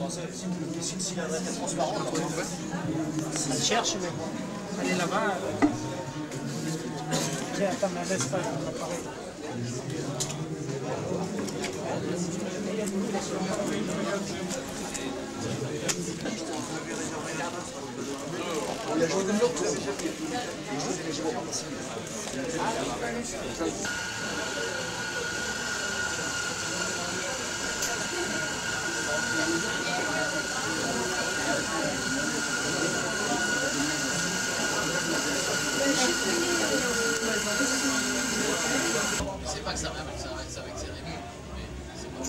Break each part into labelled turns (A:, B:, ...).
A: Si la vraie est transparente,
B: elle cherche, mais elle est là-bas. Tiens, attends, mais laisse pas l'appareil.
A: il y a journée de l'autre, vous avez déjà fait.
C: C'est pas que ça va avec cérémonie, mais c'est pas ça.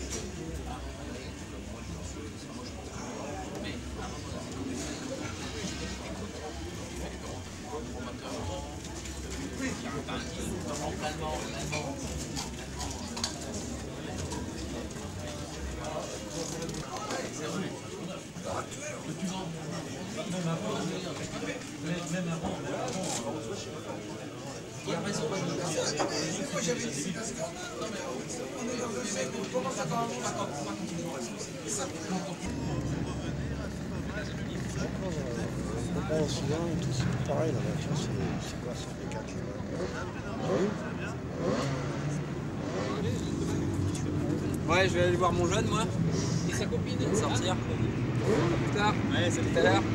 C: Mais à un moment donné, même avant, il a raison. Moi j'avais dit, parce que on est dans le siècle, on commence à quand
D: Bon, souvent, tout c'est pareil, la voiture, c'est quoi, c'est des 4
E: Ouais, je vais aller voir mon jeune, moi. Et sa copine. Sortir. Plus tard. Ouais, c'est tout à l'heure.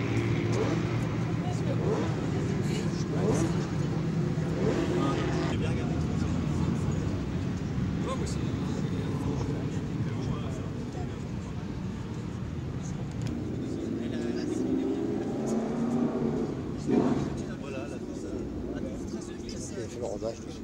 D: le rodage dessus.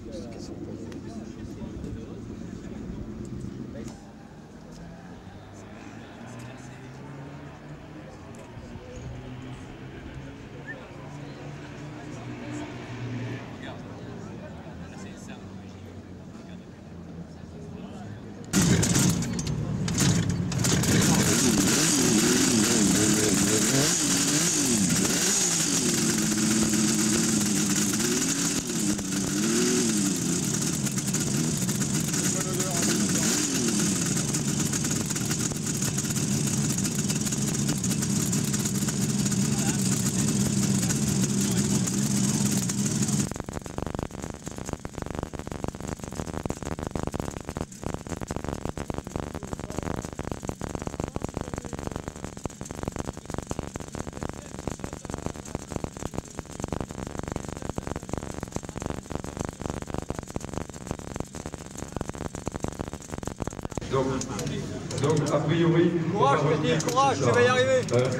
F: Donc, a priori...
E: Courage, petit, courage, tu vas y arriver.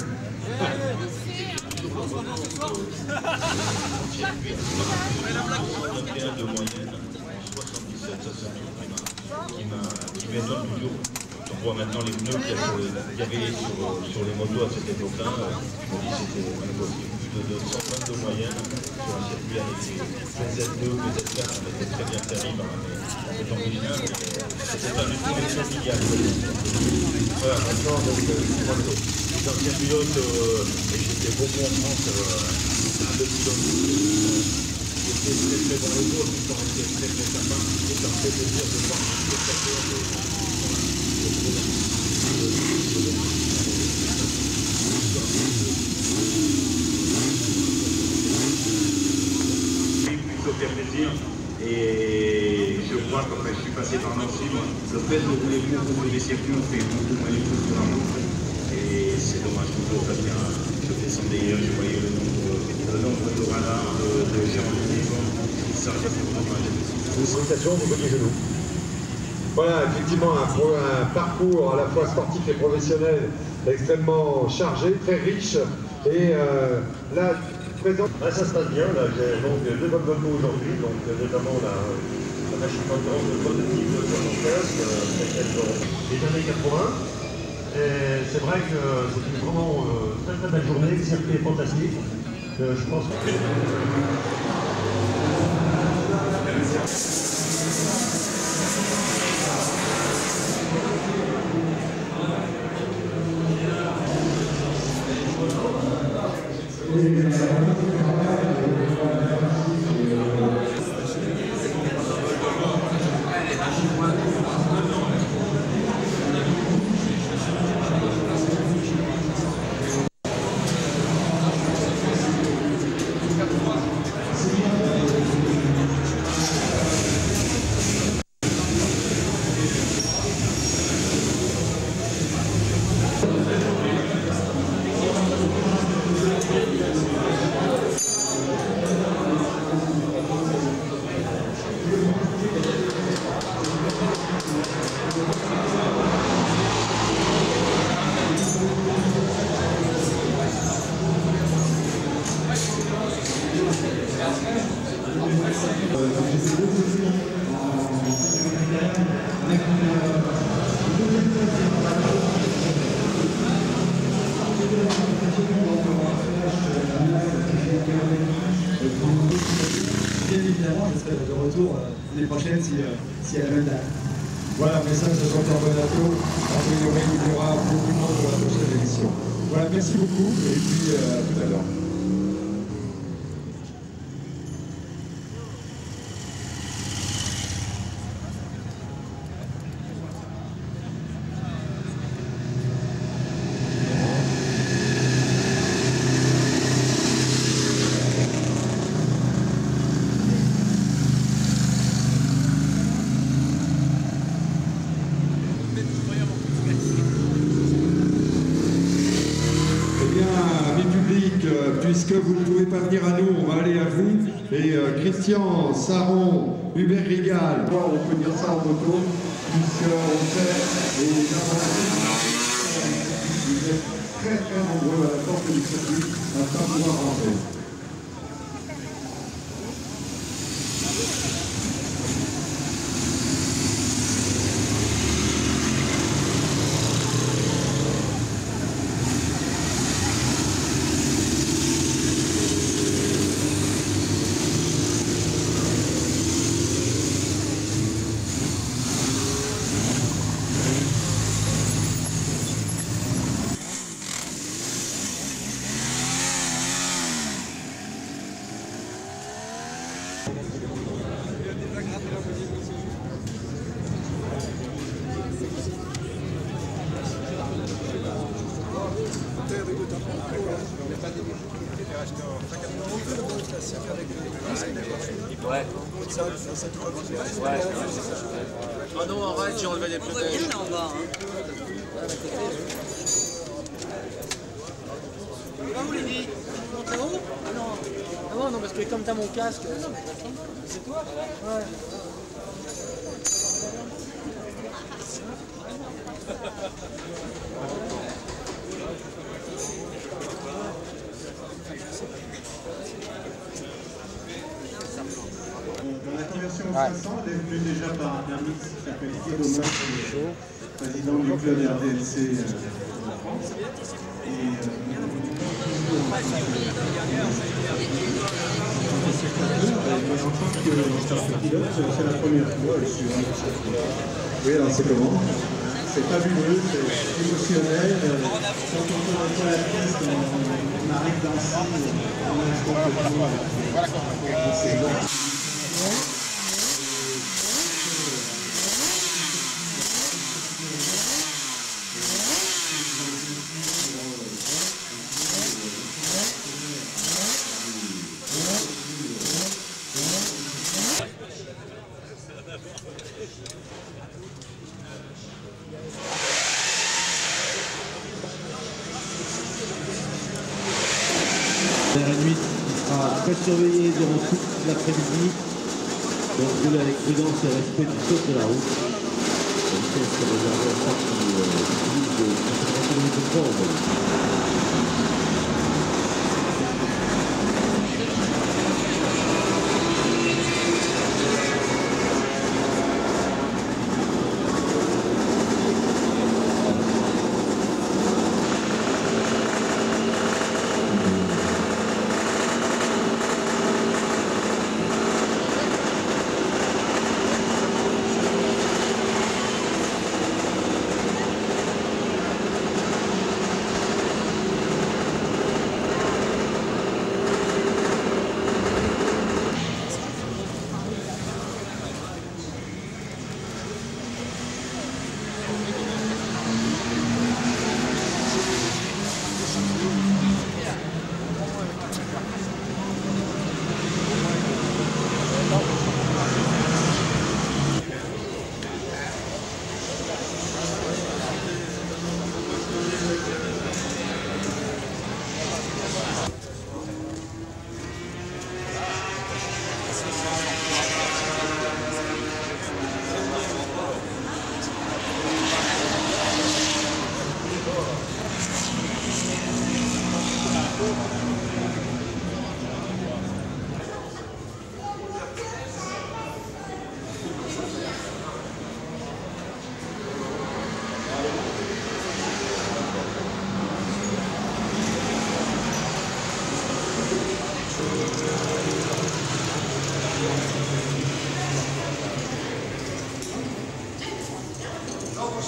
G: De moyenne, 77, ça c'est un truc qui m'étonne toujours. On voit maintenant les pneus qu'il y avait sur les motos à cette époque-là. Je me dis c'était plus de 120 de moyenne sur un circuit avec les PZ2, PZ4, on était très bien servi par cet original. C'était pas du tout les familiales. Voilà, maintenant, donc, l'ancien pilote, et j'étais beaucoup en France, le pilote. Très très bon retour, tout le temps très très sympa, et ça me fait plaisir de voir tout ça. Plutôt faire plaisir, et je vois quand je suis passé par Nancy, le fait de rouler beaucoup des circuits, on fait beaucoup moins les choses que dans l'autre, et c'est dommage toujours parce que je descendais hier, je voyais le nombre de radars, de gens de niveau.
F: Félicitations du petit genou. Voilà, effectivement, un parcours à la fois sportif et professionnel extrêmement chargé, très riche. Et là, présent.
H: Ah, ça se passe bien, là j'ai donc 2 bonnes motos aujourd'hui, donc notamment la machine d'endurance de prototype 75, des années 80. Et c'est vrai que c'est une vraiment très très belle journée, le circuit est fantastique. Je pense que...
F: retour l'année prochaine si elle a le date. Voilà, message de Jean-Pierre Bonato. A priori, il y aura beaucoup de monde pour la prochaine émission. Voilà, merci beaucoup et puis à tout à l'heure. Puisque vous ne pouvez pas venir à nous, on va aller à vous. Et Christian, Saron, Hubert Rigal, on peut dire ça en moto, puisqu'on fait les vous êtes très très nombreux à la porte du circuit à ne pas pouvoir rentrer.
E: Ouais. Ah non, arrête, j'ai enlevé les protèges. On va bien là en bas.
B: Ah où Lily? T'es haut? Ah non. Ah bon, non, parce que comme t'as mon casque. C'est toi? Ouais.
I: Dans la conversion 500, elle est venue déjà par un ami qui s'appelle Guido Moch, président du club RDLC de France. Et en tant que pilote, c'est la première fois sur un circuit. Oui, alors c'est comment? C'est fabuleux, c'est émotionnel. Quand on reçoit la piste, on arrive dans le site, on a un complètement. C'est bon.
J: La nuit sera très surveillée durant toute l'après-midi. Donc roulez avec prudence et respect du code de la route. La vitesse est réservée à ceux qui utilisent de 80 km/h aujourd'hui.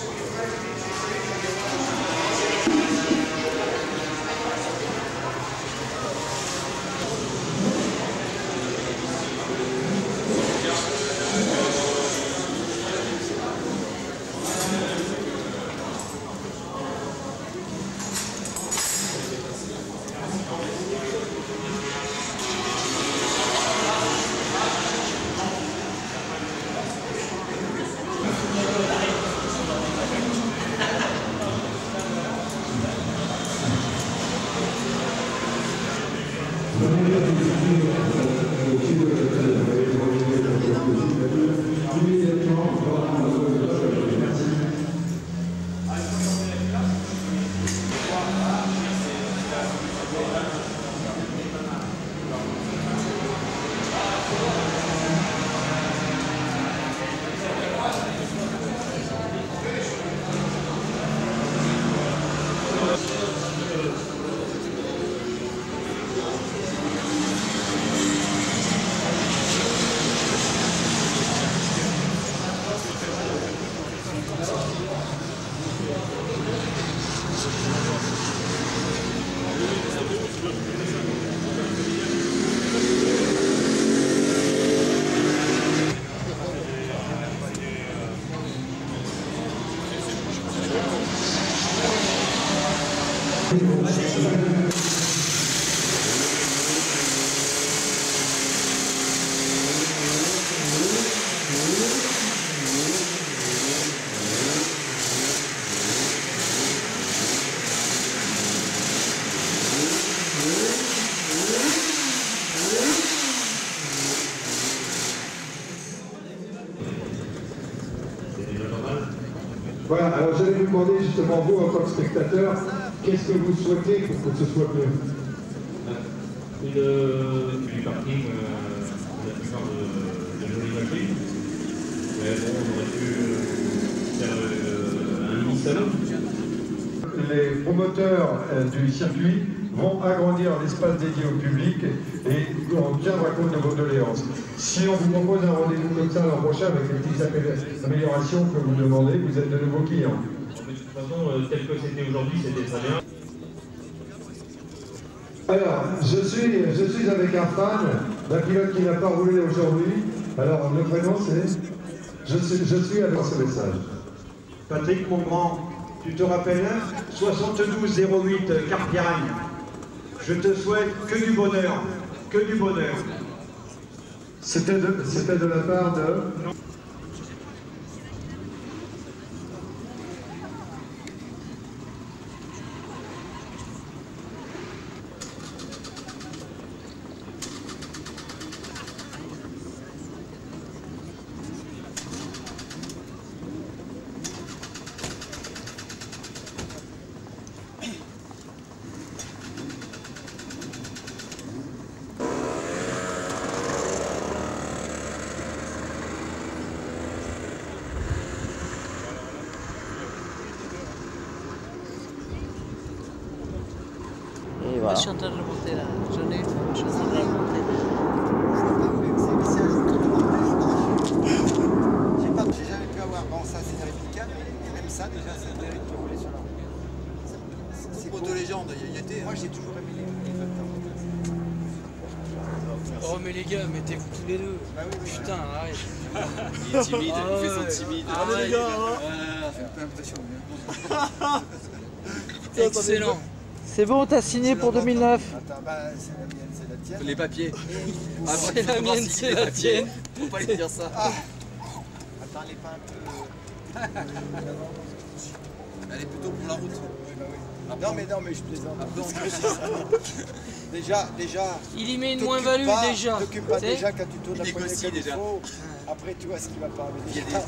F: Voilà, alors j'allais vous demander justement, vous en tant que spectateur, qu'est-ce que vous souhaitez pour que ce soit mieux?
G: Du parking, la plupart de jolies voitures. Mais bon, on aurait pu faire un mini-salon.
F: Les promoteurs du circuit vont agrandir l'espace dédié au public et on tiendra compte de vos doléances. Si on vous propose un rendez-vous comme ça l'an prochain avec les petites améliorations que vous demandez, vous êtes de nouveaux clients.
G: De toute façon, tel que c'était aujourd'hui, c'était très bien.
F: Alors, je suis avec un fan d'un pilote qui n'a pas roulé aujourd'hui. Alors, le prénom c'est... Je suis avec ce message.
H: Patrick, mon grand, tu te rappelles 7208 Carpiagne. Je te souhaite que du bonheur, que du bonheur.
F: C'était de la part de...
B: Et voilà. Je suis en train de remonter là. Je suis en train de remonter.
A: J'ai jamais pu avoir. Bon, ça c'est réplicable, mais même ça déjà c'est vrai de rouler sur la route. C'est Moto Légende, il y était. Moi j'ai toujours aimé les
B: Oh mais les gars, mettez-vous tous les deux.
A: Bah oui,
B: putain, arrête.
E: Il est timide, il fait son timide.
B: Ah les gars,
A: c'est un peu impressionnant.
B: Excellent. C'est bon, t'as signé pour 2009.
A: Attends, bah c'est la mienne, c'est la tienne.
E: Les papiers.
B: C'est la mienne, c'est la tienne.
E: Faut pas lui dire ça.
A: Attends, elle est pas un peu...
E: Elle est plutôt pour la route.
A: Non mais je plaisante. Déjà.
B: Il y met une moins-value déjà.
A: T'occupe pas déjà quand tu tournes la poignée
E: négocie
A: comme il
E: déjà.
A: faut. Après tu vois ce qui va pas. Mais déjà...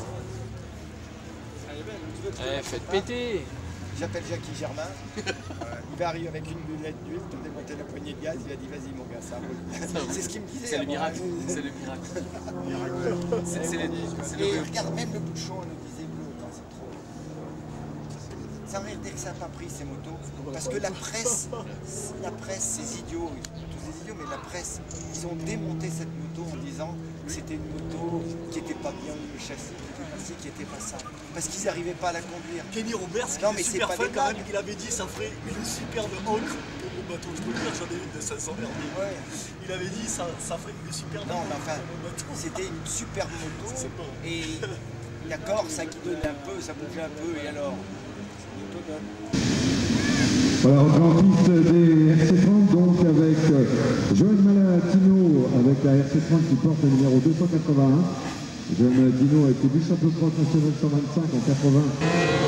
B: Faites péter.
A: J'appelle Jackie Germain. Il va arriver avec une lunette d'huile, te démonter la poignée de gaz. Il a dit vas-y mon gars, ça roule. C'est ce qu'il me disait.
E: C'est le miracle. C'est le miracle. C'est
A: Et regarde, même le bouchon, on nous disait bleu. C'est trop. Ça veut dire que ça n'a pas pris ces motos. Parce que la presse, ces idiots, tous ces idiots, mais la presse, ils ont démonté cette moto en disant que c'était une moto qui n'était pas bien le châssis, qui n'était pas ça. Parce qu'ils n'arrivaient pas à la conduire.
B: Kenny Roberts, qui
A: non, mais
B: est super
A: pas
B: fan
A: des
B: quand même,
A: blagues.
B: il avait dit ça ferait une superbe encre pour mon bateau. Je peux le dire, j'en ai une de 500 merde.
A: Ouais.
B: Il avait dit ça ferait une superbe encre.
A: Non, mais enfin, c'était une superbe moto. Et d'accord, ça guidonnait un peu, ça bougeait un peu, et alors
I: Voilà, on prend en piste des RC30 donc avec Joël Malatino avec la RC30 qui porte le numéro 281. Joël Malatino a été vice-champion de France national 125 en 80.